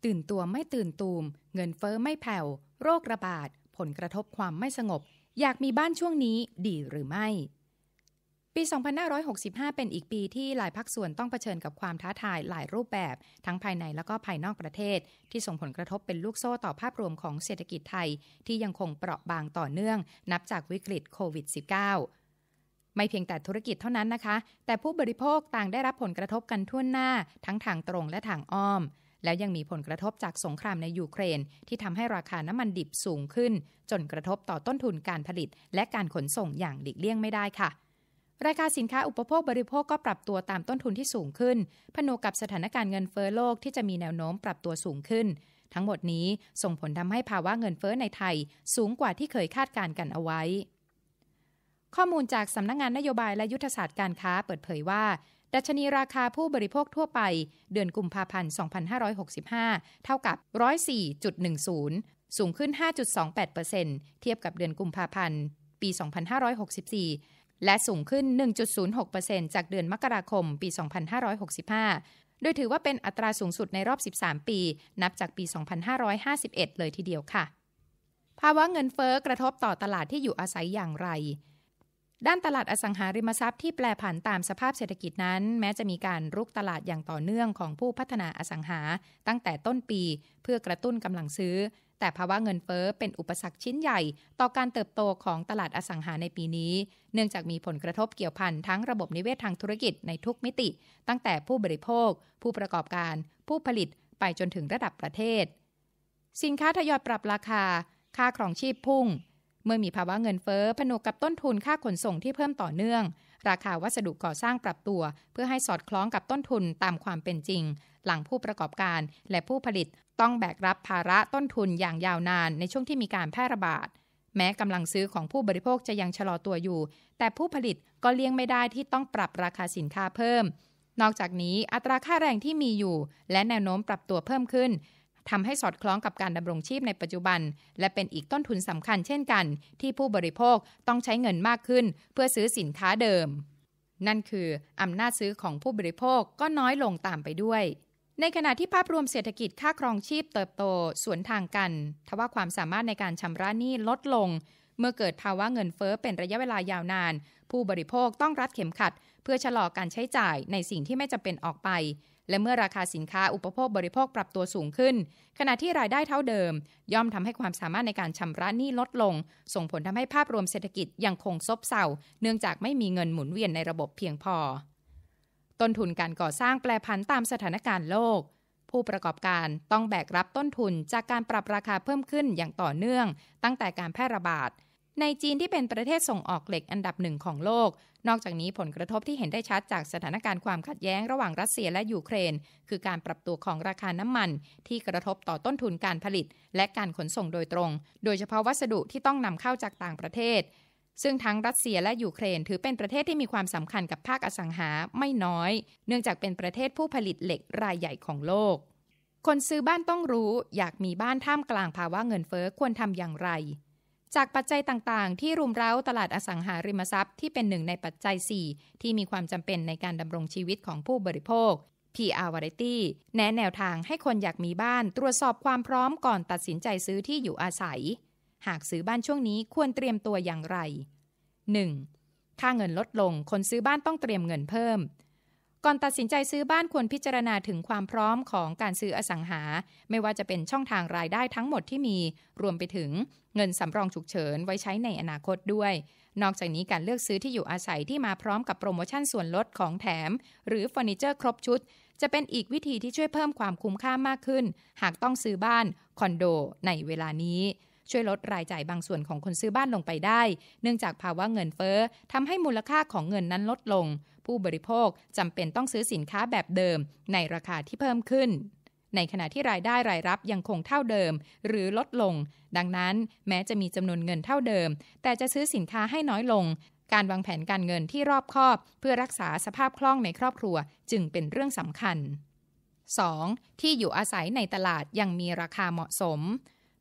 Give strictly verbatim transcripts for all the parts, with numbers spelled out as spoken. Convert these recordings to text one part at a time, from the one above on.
ตื่นตัวไม่ตื่นตูมเงินเฟ้อไม่แผ่วโรคระบาดผลกระทบความไม่สงบอยากมีบ้านช่วงนี้ดีหรือไม่ปี สองพันห้าร้อยหกสิบห้า เป็นอีกปีที่หลายภาคส่วนต้องเผชิญกับความท้าทายหลายรูปแบบทั้งภายในและก็ภายนอกประเทศที่ส่งผลกระทบเป็นลูกโซ่ต่อภาพรวมของเศรษฐกิจไทยที่ยังคงเปราะบางต่อเนื่องนับจากวิกฤตโควิด สิบเก้า ไม่เพียงแต่ธุรกิจเท่านั้นนะคะแต่ผู้บริโภคต่างได้รับผลกระทบกันทั่วหน้าทั้งทางตรงและทางอ้อมแล้วยังมีผลกระทบจากสงครามในยูเครนที่ทำให้ราคาน้ำมันดิบสูงขึ้นจนกระทบต่อต้นทุนการผลิตและการขนส่งอย่างหลีกเลี่ยงไม่ได้ค่ะราคาสินค้าอุปโภคบริโภคก็ปรับตัวตามต้นทุนที่สูงขึ้นผนวกกับสถานการณ์เงินเฟ้อโลกที่จะมีแนวโน้มปรับตัวสูงขึ้นทั้งหมดนี้ส่งผลทำให้ภาวะเงินเฟ้อในไทยสูงกว่าที่เคยคาดการณ์กันเอาไว้ข้อมูลจากสำนักงานนโยบายและยุทธศาสตร์การค้าเปิดเผยว่าดัชนีราคาผู้บริโภคทั่วไปเดือนกุมภาพันธ์ สองพันห้าร้อยหกสิบห้า เท่ากับ หนึ่งร้อยสี่จุดหนึ่งศูนย์ สูงขึ้น ห้าจุดสองแปดเปอร์เซ็นต์ เทียบกับเดือนกุมภาพันธ์ ปี สองพันห้าร้อยหกสิบสี่ และสูงขึ้น หนึ่งจุดศูนย์หกเปอร์เซ็นต์ จากเดือนมกราคม ปี สองพันห้าร้อยหกสิบห้า โดยถือว่าเป็นอัตราสูงสุดในรอบ สิบสาม ปี นับจากปี สองพันห้าร้อยห้าสิบเอ็ด เลยทีเดียวค่ะภาวะเงินเฟ้อกระทบต่อตลาดที่อยู่อาศัยอย่างไรด้านตลาดอสังหาริมทรัพย์ที่แปรผันตามสภาพเศรษฐกิจนั้นแม้จะมีการรุกตลาดอย่างต่อเนื่องของผู้พัฒนาอสังหาตั้งแต่ต้นปีเพื่อกระตุ้นกำลังซื้อแต่ภาวะเงินเฟ้อเป็นอุปสรรคชิ้นใหญ่ต่อการเติบโตของตลาดอสังหาในปีนี้เนื่องจากมีผลกระทบเกี่ยวพันทั้งระบบนิเวศทางธุรกิจในทุกมิติตั้งแต่ผู้บริโภคผู้ประกอบการผู้ผลิตไปจนถึงระดับประเทศสินค้าทยอยปรับราคาค่าครองชีพพุ่งเมื่อมีภาวะเงินเฟ้อผนวกกับต้นทุนค่าขนส่งที่เพิ่มต่อเนื่องราคาวัสดุก่อสร้างปรับตัวเพื่อให้สอดคล้องกับต้นทุนตามความเป็นจริงหลังผู้ประกอบการและผู้ผลิตต้องแบกรับภาระต้นทุนอย่างยาวนานในช่วงที่มีการแพร่ระบาดแม้กำลังซื้อของผู้บริโภคจะยังชะลอตัวอยู่แต่ผู้ผลิตก็เลี่ยงไม่ได้ที่ต้องปรับราคาสินค้าเพิ่มนอกจากนี้อัตราค่าแรงที่มีอยู่และแนวโน้มปรับตัวเพิ่มขึ้นทำให้สอดคล้องกับการดำรงชีพในปัจจุบันและเป็นอีกต้นทุนสำคัญเช่นกันที่ผู้บริโภคต้องใช้เงินมากขึ้นเพื่อซื้อสินค้าเดิมนั่นคืออำนาจซื้อของผู้บริโภคก็น้อยลงตามไปด้วยในขณะที่ภาพรวมเศรษฐกิจค่าครองชีพเติบโตสวนทางกันทว่าความสามารถในการชำระหนี้ลดลงเมื่อเกิดภาวะเงินเฟ้อเป็นระยะเวลายาวนานผู้บริโภคต้องรัดเข็มขัดเพื่อชะลอการใช้จ่ายในสิ่งที่ไม่จำเป็นออกไปและเมื่อราคาสินค้าอุปโภคบริโภคปรับตัวสูงขึ้นขณะที่รายได้เท่าเดิมย่อมทำให้ความสามารถในการชำระหนี้ลดลงส่งผลทำให้ภาพรวมเศรษฐกิจยังคงซบเซาเนื่องจากไม่มีเงินหมุนเวียนในระบบเพียงพอต้นทุนการก่อสร้างแปรผันตามสถานการณ์โลกผู้ประกอบการต้องแบกรับต้นทุนจากการปรับราคาเพิ่มขึ้นอย่างต่อเนื่องตั้งแต่การแพร่ระบาดในจีนที่เป็นประเทศส่งออกเหล็กอันดับหนึ่งของโลกนอกจากนี้ผลกระทบที่เห็นได้ชัดจากสถานการณ์ความขัดแย้งระหว่างรัสเซียและยูเครนคือการปรับตัวของราคาน้ำมันที่กระทบต่อต้นทุนการผลิตและการขนส่งโดยตรงโดยเฉพาะวัสดุที่ต้องนำเข้าจากต่างประเทศซึ่งทั้งรัสเซียและยูเครนถือเป็นประเทศที่มีความสำคัญกับภาคอสังหาไม่น้อยเนื่องจากเป็นประเทศผู้ผลิตเหล็กรายใหญ่ของโลกคนซื้อบ้านต้องรู้อยากมีบ้านท่ามกลางภาวะเงินเฟ้อควรทำอย่างไรจากปัจจัยต่างๆที่รุมเร้าตลาดอสังหาริมทรัพย์ที่เป็นหนึ่งในปัจจัยสี่ที่มีความจำเป็นในการดำรงชีวิตของผู้บริโภค พี อาร์ Variety แนะแนวทางให้คนอยากมีบ้านตรวจสอบความพร้อมก่อนตัดสินใจซื้อที่อยู่อาศัยหากซื้อบ้านช่วงนี้ควรเตรียมตัวอย่างไร หนึ่ง. ค่าเงินลดลงคนซื้อบ้านต้องเตรียมเงินเพิ่มก่อนตัดสินใจซื้อบ้านควรพิจารณาถึงความพร้อมของการซื้ออสังหาไม่ว่าจะเป็นช่องทางรายได้ทั้งหมดที่มีรวมไปถึงเงินสำรองฉุกเฉินไว้ใช้ในอนาคตด้วยนอกจากนี้การเลือกซื้อที่อยู่อาศัยที่มาพร้อมกับโปรโมชั่นส่วนลดของแถมหรือเฟอร์นิเจอร์ครบชุดจะเป็นอีกวิธีที่ช่วยเพิ่มความคุ้มค่ามากขึ้นหากต้องซื้อบ้านคอนโดในเวลานี้ช่วยลดรายจ่ายบางส่วนของคนซื้อบ้านลงไปได้เนื่องจากภาวะเงินเฟ้อทำให้มูลค่าของเงินนั้นลดลงผู้บริโภคจำเป็นต้องซื้อสินค้าแบบเดิมในราคาที่เพิ่มขึ้นในขณะที่รายได้รายรับยังคงเท่าเดิมหรือลดลงดังนั้นแม้จะมีจำนวนเงินเท่าเดิมแต่จะซื้อสินค้าให้น้อยลงการวางแผนการเงินที่รอบคอบเพื่อรักษาสภาพคล่องในครอบครัวจึงเป็นเรื่องสำคัญ สอง. ที่อยู่อาศัยในตลาดยังมีราคาเหมาะสม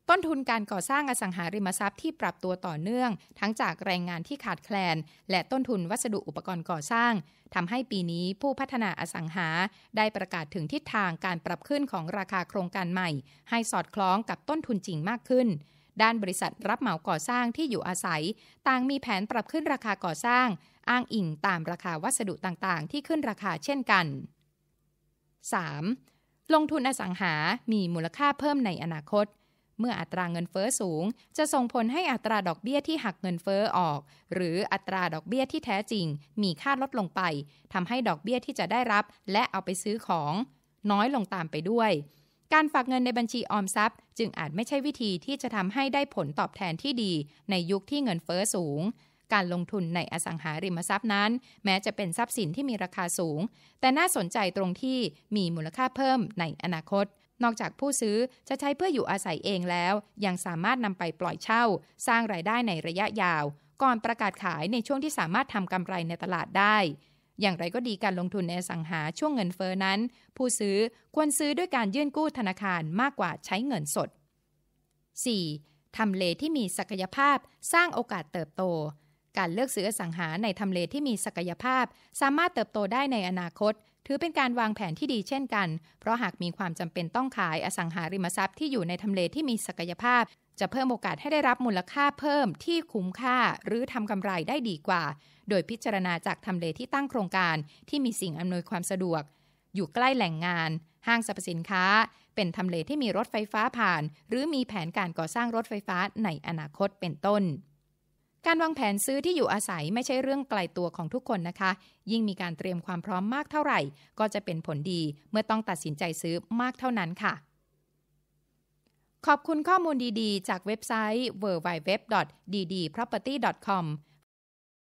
ต้นทุนการก่อสร้างอสังหาริมทรัพย์ที่ปรับตัวต่อเนื่องทั้งจากแรงงานที่ขาดแคลนและต้นทุนวัสดุอุปกรณ์ก่อสร้างทำให้ปีนี้ผู้พัฒนาอสังหาได้ประกาศถึงทิศทางการปรับขึ้นของราคาโครงการใหม่ให้สอดคล้องกับต้นทุนจริงมากขึ้นด้านบริษัทรับเหมาก่อสร้างที่อยู่อาศัยต่างมีแผนปรับขึ้นราคาก่อสร้างอ้างอิงตามราคาวัสดุต่างๆที่ขึ้นราคาเช่นกัน สาม. ลงทุนอสังหามีมูลค่าเพิ่มในอนาคตเมื่ออัตราเงินเฟ้อสูงจะส่งผลให้อัตราดอกเบี้ยที่หักเงินเฟ้อออกหรืออัตราดอกเบี้ยที่แท้จริงมีค่าลดลงไปทำให้ดอกเบี้ยที่จะได้รับและเอาไปซื้อของน้อยลงตามไปด้วยการฝากเงินในบัญชีออมทรัพย์จึงอาจไม่ใช่วิธีที่จะทำให้ได้ผลตอบแทนที่ดีในยุคที่เงินเฟ้อสูงการลงทุนในอสังหาริมทรัพย์นั้นแม้จะเป็นทรัพย์สินที่มีราคาสูงแต่น่าสนใจตรงที่มีมูลค่าเพิ่มในอนาคตนอกจากผู้ซื้อจะใช้เพื่ออยู่อาศัยเองแล้วยังสามารถนำไปปล่อยเช่าสร้างรายได้ในระยะยาวก่อนประกาศขายในช่วงที่สามารถทำกำไรในตลาดได้อย่างไรก็ดีการลงทุนในอสังหาช่วงเงินเฟ้อนั้นผู้ซื้อควรซื้อด้วยการยื่นกู้ธนาคารมากกว่าใช้เงินสด สี่. ทำเลที่มีศักยภาพสร้างโอกาสเติบโตการเลือกซื้ออสังหาในทำเลที่มีศักยภาพสามารถเติบโตได้ในอนาคตถือเป็นการวางแผนที่ดีเช่นกันเพราะหากมีความจำเป็นต้องขายอสังหาริมทรัพย์ที่อยู่ในทำเลที่มีศักยภาพจะเพิ่มโอกาสให้ได้รับมูลค่าเพิ่มที่คุ้มค่าหรือทำกำไรได้ดีกว่าโดยพิจารณาจากทำเลที่ตั้งโครงการที่มีสิ่งอำนวยความสะดวกอยู่ใกล้แหล่งงานห้างสรรพสินค้าเป็นทำเลที่มีรถไฟฟ้าผ่านหรือมีแผนการก่อสร้างรถไฟฟ้าในอนาคตเป็นต้นการวางแผนซื้อที่อยู่อาศัยไม่ใช่เรื่องไกลตัวของทุกคนนะคะยิ่งมีการเตรียมความพร้อมมากเท่าไหร่ก็จะเป็นผลดีเมื่อต้องตัดสินใจซื้อมากเท่านั้นค่ะขอบคุณข้อมูลดีๆจากเว็บไซต์ ดับเบิลยู ดับเบิลยู ดับเบิลยู ดอท ดี ดี พร็อพเพอร์ตี้ ดอท คอม